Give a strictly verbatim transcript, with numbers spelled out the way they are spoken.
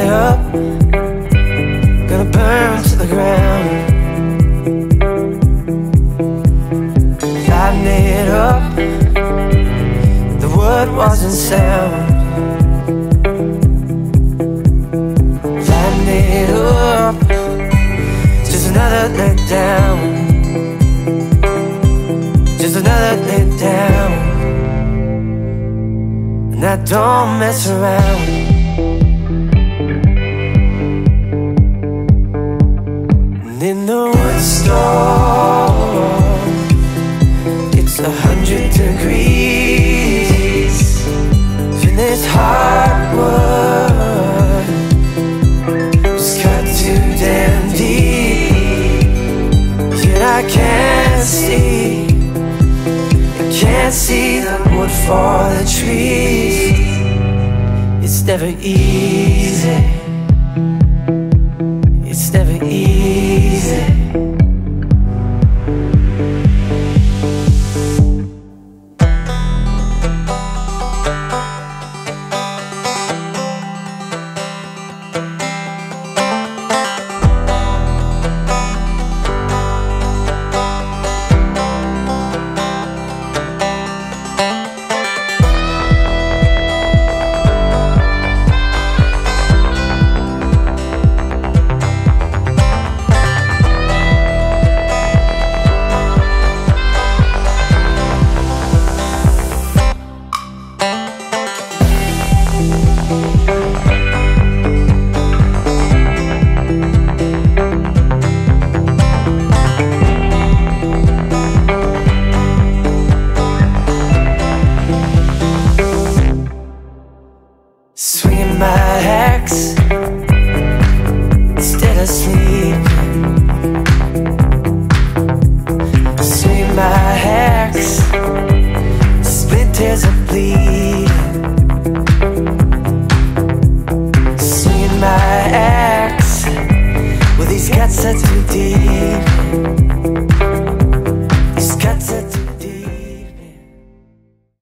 it up, gonna burn to the ground. Lighten it up, the word wasn't sound. Lighten it up, just another let down. Just another let down. And I don't mess around. And in the windstorm, it's a hundred degrees. In this hardwood, it's cut too damn deep. Yet I can't see, I can't see the wood for the trees. It's never easy, it's never easy. Swinging my axe instead of sleeping. Swinging my axe, splinters are bleeding. Swinging my axe, well these guts are too deep.